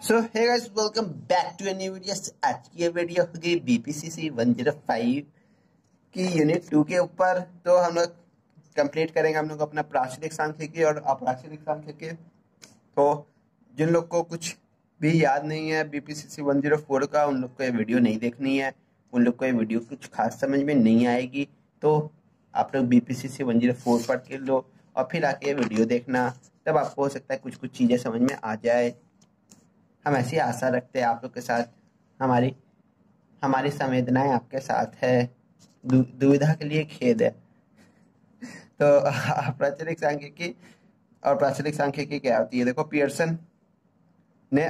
So hey guys, welcome back to a new video. आज की ये वीडियो होगी बीपीसीसी 105 की यूनिट 2 के ऊपर। तो हम लोग कंप्लीट करेंगे हम लोग अपना प्राचलिक सांख्यिकी और अप्राचलिक सांख्यिकी। तो जिन लोग को कुछ भी याद नहीं है बीपीसीसी 104 का, उन लोग को ये वीडियो नहीं देखनी है। उन लोग को ये वीडियो कुछ खास समझ में नहीं आएगी। तो आप लोग बीपीसीसी 104 पढ़ के लो और फिर आके ये वीडियो देखना, तब आपको हो सकता है कुछ कुछ चीज़ें समझ में आ जाए। हम ऐसी आशा रखते हैं आप लोग के साथ। हमारी हमारी संवेदनाएं आपके साथ है। दुविधा के लिए खेद है। तो प्राचलिक सांख्यिकी और प्राचलिक सांख्यिकी क्या होती है? देखो, पियर्सन ने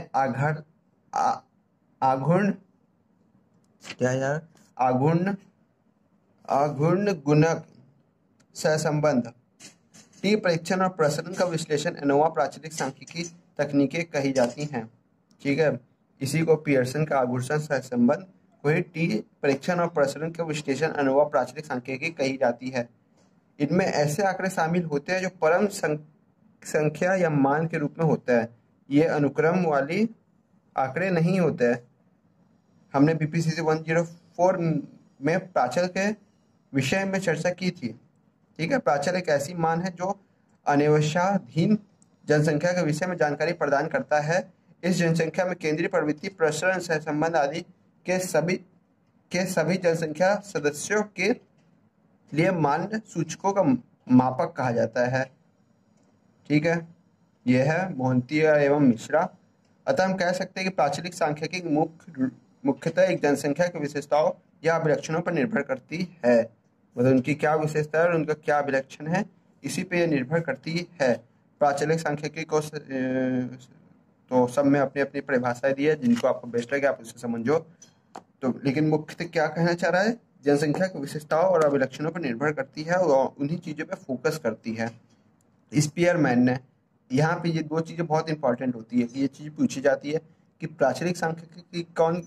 आघूर्ण क्या यार आघूर्ण आघूर्ण गुणक सहसंबंध, टी परीक्षण और प्रसरण का विश्लेषण एनोवा प्राचलिक सांख्यिकी तकनीकें कही जाती हैं। ठीक है, इसी को पियर्सन का आघूर्ण सहसंबंध, वही टी परीक्षण और प्रसरण के विश्लेषण एनोवा प्राचलिक सांख्यिकी कही जाती है। इनमें ऐसे आंकड़े शामिल होते हैं जो परम संख्या या मान के रूप में होता है। ये अनुक्रम वाली आंकड़े नहीं होते हैं। हमने बीपीसीसी 104 में प्राचल के विषय में चर्चा की थी। ठीक है, प्राचल एक ऐसी मान है जो अन्वेषणाधीन जनसंख्या के विषय में जानकारी प्रदान करता है। इस जनसंख्या में केंद्रीय प्रवृत्ति, प्रसरण, सहसंबंध आदि के सभी जनसंख्या सदस्यों के लिए मान्य सूचकों का मापक कहा जाता है। ठीक है, यह है मोहंती एवं मिश्रा। अतः हम कह सकते हैं कि प्राचलिक सांख्यिकी मुख्यतः एक जनसंख्या की विशेषताओं या अभिलक्षणों पर निर्भर करती है। मतलब उनकी क्या विशेषता है और उनका क्या अभिलक्षण है, इसी पे यह निर्भर करती है। प्राचलिक सांख्यिकी को तो सब में अपनी अपनी परिभाषाएं दी है, जिनको आपको बेस्ट लगे आप उसे समझो। तो लेकिन मुख्यतः क्या कहना चाह रहा है, जनसंख्या की विशेषताओं और अभिलक्षणों पर निर्भर करती है और उन्हीं चीज़ों पर फोकस करती है। स्पीयरमैन ने यहाँ पे ये दो चीज़ें बहुत इंपॉर्टेंट होती है कि ये चीज़ पूछी जाती है कि प्राचलिक सांख्यिकी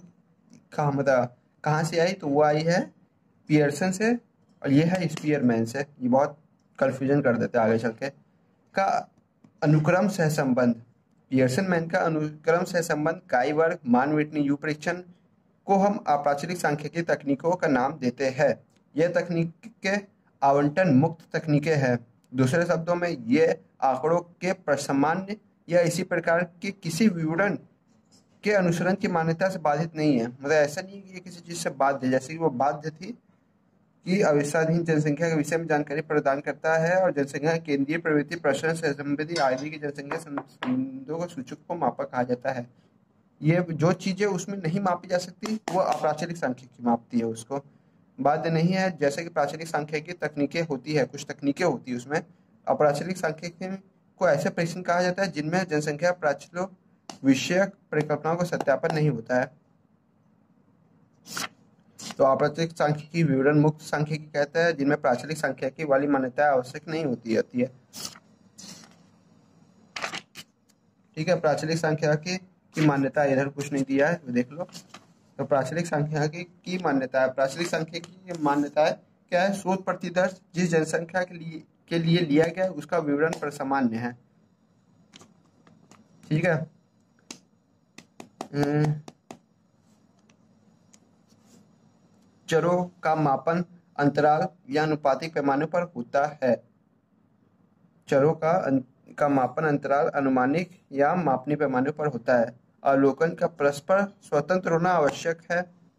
कहाँ से आई, तो वो आई है पियर्सन से, और ये है स्पीयरमैन से। ये बहुत कन्फ्यूजन कर देते हैं आगे चल के। का अनुक्रम सहसंबंध, पियर्सन मैन का अनुक्रम सहसंबंध काई वर्ग, मान विटनी यू परीक्षण को हम अप्राचलिक सांख्यिकी तकनीकों का नाम देते हैं। यह तकनीकें आवंटन मुक्त तकनीकें हैं। दूसरे शब्दों में ये आंकड़ों के प्रसामान्य या इसी प्रकार के किसी विवरण के अनुसरण की मान्यता से बाधित नहीं है। मतलब ऐसा नहीं कि ये किसी चीज से बाध्य, जैसे कि वो बाध्य थी कि अविष्याधीन जनसंख्या के विषय में जानकारी प्रदान करता है और जनसंख्या केंद्रीय प्रवृत्ति, प्रसरण, सहसंबंधी आदि की जनसंख्या संबंधों को सूचक को मापक कहा जाता है। ये जो चीजें उसमें नहीं मापी जा सकती वो अप्राचलिक सांख्यिकी मापती है, उसको बाध्य नहीं है। जैसे कि प्राचलिक सांख्यिकी तकनीकें होती है, कुछ तकनीकें होती है उसमें। अप्राचलिक सांख्यिकी को ऐसे परीक्षण कहा जाता है जिनमें जनसंख्या प्राचलों विषयक परिकल्पनाओं का सत्यापन नहीं होता है। तो अप्राचलिक सांख्यिकी विवरण मुक्त सांख्यिकी कहते हैं, जिनमें प्राचलिक सांख्यिकी वाली मान्यता आवश्यक नहीं होती है। ठीक है, प्राचलिक सांख्यिकी की मान्यता इधर कुछ नहीं दिया है, देख लो। तो प्राचलिक सांख्यिकी की मान्यता है, प्राचलिक सांख्यिकी की मान्यता है क्या है? शोध प्रतिदर्श जिस जनसंख्या के लिए लिया गया उसका विवरण प्रसामान्य है। ठीक है, चरों का मापन अंतराल या अनुपातिक पैमाने पर होता है। चरों का मापन अंतराल अनुमानिक या मापनीय पैमाने पर होता है। अवलोकन का परस्पर स्वतंत्र होना आवश्यक है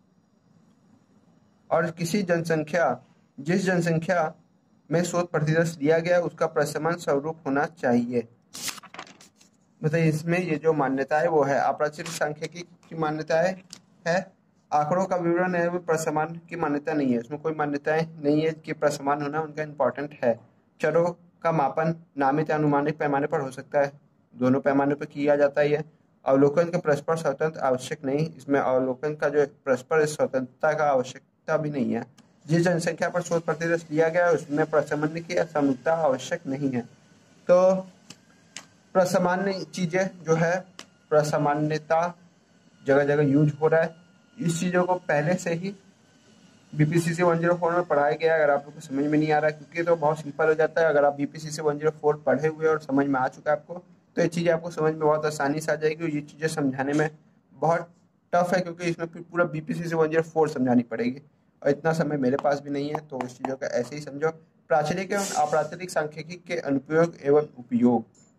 और जिस जनसंख्या में शोध प्रतिदर्श दिया गया उसका प्रसमान स्वरूप होना चाहिए। मतलब इसमें ये जो मान्यता है वो है अप्राचलिक सांख्यिकी की मान्यताएं है। आंकड़ों का विवरण है वो प्रसमान की मान्यता नहीं है, इसमें कोई मान्यताएं नहीं है कि प्रसमान होना उनका इम्पोर्टेंट है। चरों का मापन नामित या अनुमानिक पैमाने पर हो सकता है, दोनों पैमाने पर किया जाता है। अवलोकन का परस्पर स्वतंत्र आवश्यक नहीं, इसमें अवलोकन का जो परस्पर स्वतंत्रता का आवश्यकता भी नहीं है। जिस जनसंख्या पर शोध प्रतिदर्श दिया गया है उसमें प्रसामान्य की असमता आवश्यक नहीं है। तो प्रसामान्य चीजें जो है, प्रसामान्यता जगह जगह यूज हो रहा है। इस चीजों को पहले से ही बीपीसीसी 104 में पढ़ाया गया। अगर आप लोग को समझ में नहीं आ रहा है, क्योंकि तो बहुत सिंपल हो जाता है, अगर आप बीपीसीसी 104 पढ़े हुए और समझ में आ चुका है आपको, तो ये चीज़ें आपको समझ में बहुत आसानी से आ जाएगी। और ये चीज़ें समझाने में बहुत टफ है, क्योंकि इसमें पूरा BPCC 104 समझानी पड़ेगी और इतना समय मेरे पास भी नहीं है। तो उस चीज़ों का ऐसे ही समझो। प्राचलिक एवं अप्राचलिक सांख्यिकी के अनुप्रयोग एवं उपयोग,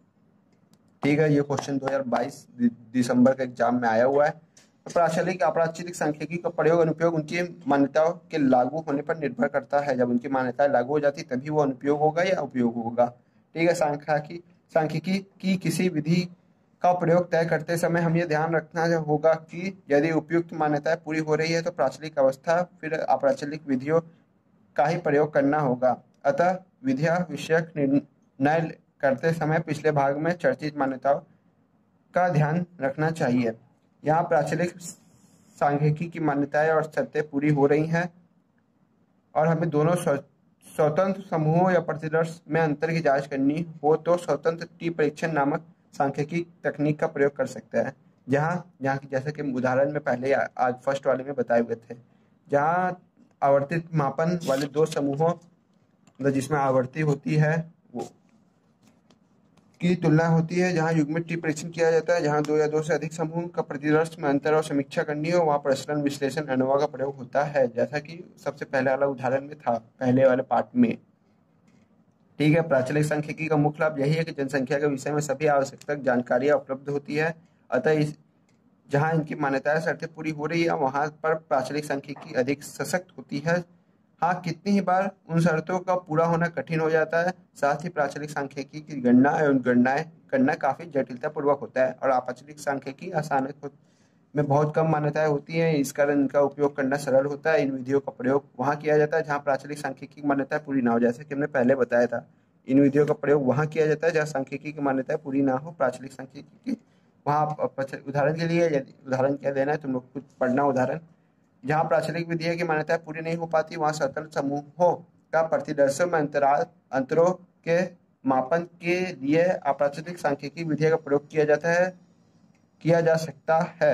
ठीक है, ये क्वेश्चन 2022 दिसंबर के एग्जाम में आया हुआ है। तो प्राचलिक अप्राचलिक सांख्यिकी का प्रयोग अनुप्रयोग उनकी मान्यताओं के लागू होने पर निर्भर करता है। जब उनकी मान्यताएं लागू हो जाती तभी वो अनुप्रयोग होगा या उपयोग होगा। ठीक है, सांख्यिकी की किसी विधि का प्रयोग तय करते समय हम ये ध्यान रखना होगा कि यदि उपयुक्त मान्यताएं पूरी हो रही है तो प्राचलिक अवस्था फिर अप्राचलिक विधियों का ही प्रयोग करना होगा। अतः विधिया विषयक निर्णय करते समय पिछले भाग में चर्चित मान्यताओं का ध्यान रखना चाहिए। यहाँ प्राचलिक सांख्यिकी की मान्यताएं और शर्तें पूरी हो रही हैं और हमें दोनों स्वतंत्र समूहों या प्रतिदर्श में अंतर की जांच करनी हो तो स्वतंत्र टी परीक्षण नामक सांख्यिकी तकनीक का प्रयोग कर सकते हैं। जहाँ की जैसे कि उदाहरण में पहले आज फर्स्ट वाले में बताए हुए थे, जहाँ आवर्तित मापन वाले दो समूहों जिसमें आवर्ती होती है वो की तुलना होती है, जहां युग्मित टी परीक्षण किया जाता है, जहां दो या दो से अधिक समूह का प्रतिदर्श में अंतर और समीक्षा करनी हो वहां प्रसरण विश्लेषण एनोवा का प्रयोग होता है, जैसा कि सबसे पहले वाला उदाहरण में था पहले वाले पार्ट में। ठीक है, प्राचलिक सांख्यिकी का मुख्य लाभ यही है कि जनसंख्या के विषय में सभी आवश्यक जानकारियां उपलब्ध होती है। अतः जहां इनकी मान्यताएं शर्तें पूरी हो रही है वहां पर प्राचलिक सांख्यिकी अधिक सशक्त होती है। हाँ, कितनी ही बार उन शर्तों का पूरा होना कठिन हो जाता है। साथ ही प्राचलिक सांख्यिकी की गणना एवं गणनाएं करना काफी जटिलता पूर्वक होता है और अप्राचलिक सांख्यिकी आसान में बहुत कम मान्यताएं होती हैं। इस कारण इनका उपयोग करना सरल होता है। इन विधियों का प्रयोग वहां किया जाता है जहां प्राचलिक सांख्यिकी की मान्यताएं पूरी ना हो, जैसे कि हमने पहले बताया था। इन विधियों का प्रयोग वहां किया जाता है जहां सांख्यिकी की मान्यताएं पूरी ना हो। प्राचलिक सांख्यिकी की वहां उदाहरण के लिए, यदि उदाहरण क्या देना है तुम लोग कुछ पढ़ना उदाहरण, जहां प्राचलिक विधियों की मान्यताएं पूरी नहीं हो पाती वहां स्वतंत्र समूहों का प्रतिदर्शों में अंतरों के मापन के लिए अप्राचलिक सांख्यिकी विधियों का प्रयोग किया जा सकता है।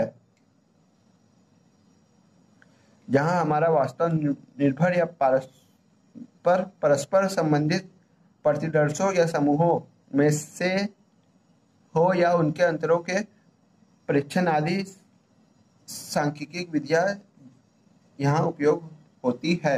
जहां हमारा वास्तव निर्भर या परस्पर संबंधित प्रतिदर्शों या समूहों में से हो या उनके अंतरों के परीक्षण आदि सांख्यिकी विधियां यहाँ उपयोग होती है।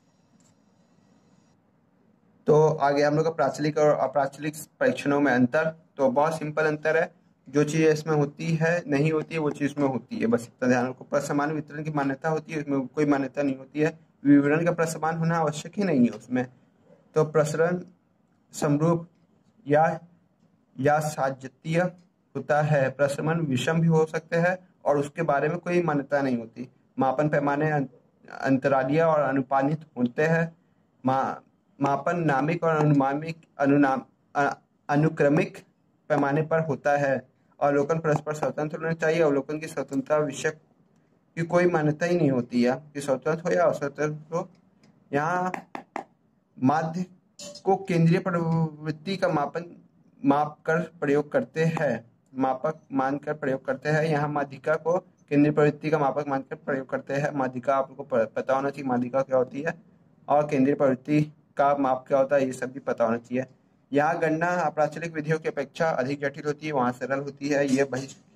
तो आगे हम लोग का प्राचलिक और अप्राचलिक परीक्षणों में अंतर, तो बहुत सिंपल अंतर है। जो चीज़ इसमें होती है नहीं होती है वो चीज़ में होती है, बस इतना ध्यान रखो। प्रसमान वितरण की मान्यता होती है, उसमें कोई मान्यता नहीं होती है। विवरण का प्रसमान होना आवश्यक ही नहीं है उसमें। तो प्रसरण समरूप या साज्यतीय होता है। प्रसरण विषम भी हो सकते हैं और उसके बारे में कोई मान्यता नहीं होती। मापन पैमाने अंतरालीय और अनुपानित होते हैं। मापन नामिक और अनुक्रमिक पैमाने पर होता है। अवलोकन परस्पर स्वतंत्र होना चाहिए। अवलोकन की स्वतंत्रता विषय की कोई मान्यता ही नहीं होती है कि स्वतंत्र हो या अस्वतंत्र हो। यहाँ माध्य को केंद्रीय प्रवृत्ति का माप कर प्रयोग करते हैं, मापक मानकर प्रयोग करते हैं। यहाँ माध्यिका को केंद्रीय प्रवृत्ति का मापक मानकर प्रयोग करते हैं। माध्यिका आप लोगों को पता होना चाहिए माध्यिका क्या होती है और केंद्रीय प्रवृत्ति का माप क्या होता है, ये सब भी पता होना चाहिए। यहाँ गणना अप्राचलिक विधियों की अपेक्षा अधिक जटिल होती है, वहाँ सरल होती है। ये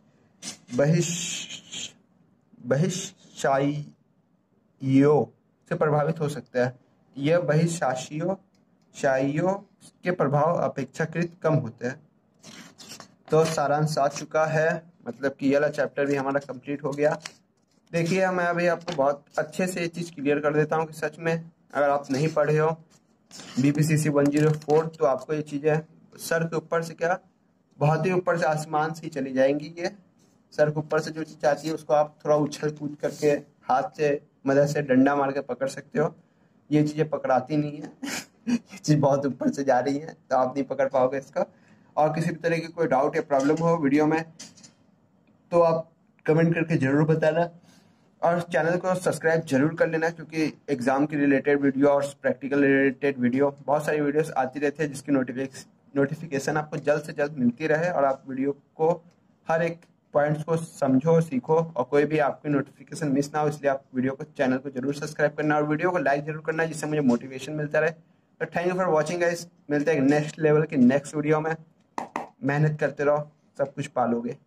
बहिशाइयों से प्रभावित हो सकता है। यह बहिशाइयों के प्रभाव अपेक्षाकृत कम होते हैं। तो सारांश आ चुका है, मतलब कि ये वाला चैप्टर भी हमारा कंप्लीट हो गया। देखिए, मैं अभी आपको बहुत अच्छे से ये चीज़ क्लियर कर देता हूँ कि सच में अगर आप नहीं पढ़े हो BPCC 104 तो आपको ये चीज़ें सर के ऊपर से क्या, बहुत ही ऊपर से आसमान से ही चली जाएंगी। ये सर के ऊपर से जो चीज़ आती है उसको आप थोड़ा उछल कूद करके हाथ से मदद से डंडा मार के पकड़ सकते हो। ये चीज़ें पकड़ाती नहीं है ये चीज़ बहुत ऊपर से जा रही है तो आप नहीं पकड़ पाओगे इसका। और किसी भी तरह की कोई डाउट या प्रॉब्लम हो वीडियो में तो आप कमेंट करके ज़रूर बताना और चैनल को सब्सक्राइब जरूर कर लेना, क्योंकि एग्जाम के रिलेटेड वीडियो और प्रैक्टिकल रिलेटेड वीडियो बहुत सारी वीडियोस आती रहती है जिसकी नोटिफिकेशन आपको जल्द से जल्द मिलती रहे और आप वीडियो को हर एक पॉइंट्स को समझो, सीखो और कोई भी आपकी नोटिफिकेशन मिस ना हो। इसलिए आप वीडियो को, चैनल को जरूर सब्सक्राइब करना और वीडियो को लाइक जरूर करना जिससे मुझे मोटिवेशन मिलता रहे। तो thank you for watching guys, मिलते हैं नेक्स्ट लेवल की नेक्स्ट वीडियो में। मेहनत करते रहो, सब कुछ पालोगे।